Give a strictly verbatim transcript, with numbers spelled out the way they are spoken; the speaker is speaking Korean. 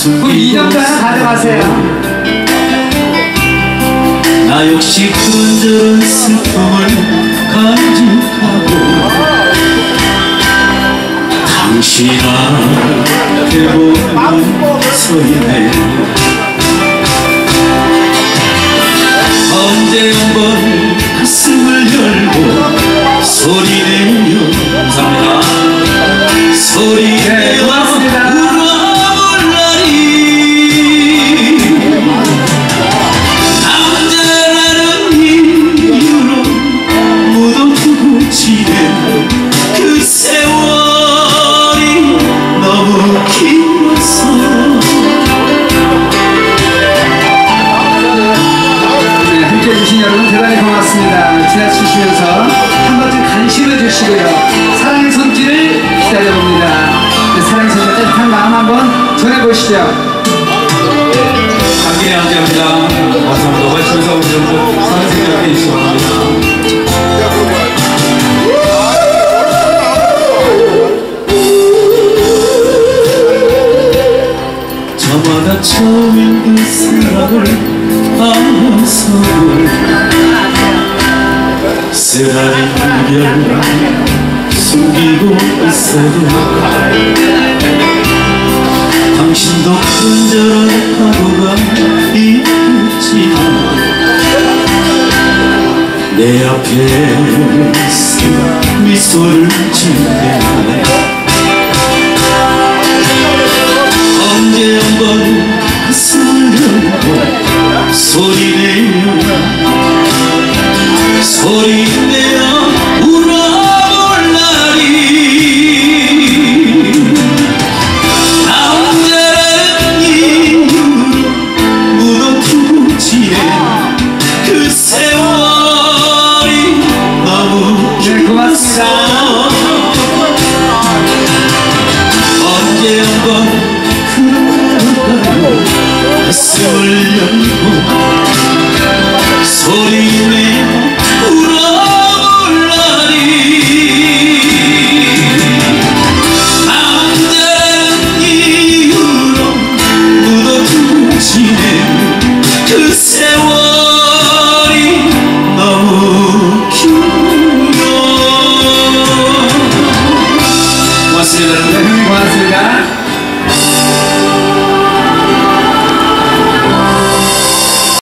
그럼 이 년도 하나 가져가세요. 나 역시 그런저런 슬픔을 간직하고 당신한테 보면 서있네. 언제 한번 가슴을 열고 소리내며 감사합니다. 소리내며 울어볼 날이 남자라는 이유로 묻어두고 지낸 그 세월이 너무 길었어. 해주신 여러분 대단히 고맙습니다. 지나치시면서 한 번쯤 관심을 주시고요. 사랑의 손길을 기다려봅니다. 네, 사랑의 손길 따뜻한 마음 한번 전해보시죠. 함께 함께합니다. 감사합니다. 활동사 운전부 사랑스럽게 해주시기 바랍니다. 저마다 처음인 그 사랑을 안서도 쓰라린 별 숨기고 있어도 당신도 그런저런 하루가 있지만 내 앞에서 미소를 짓네. 언제 한번 가슴을 열고 소리내며 소리내어 울어볼 날이 남자라는 이유로 묻어두고 지낸 그 세월이 너무 길었어. 언제 한번 그럴까요 가슴을 열고 소리내어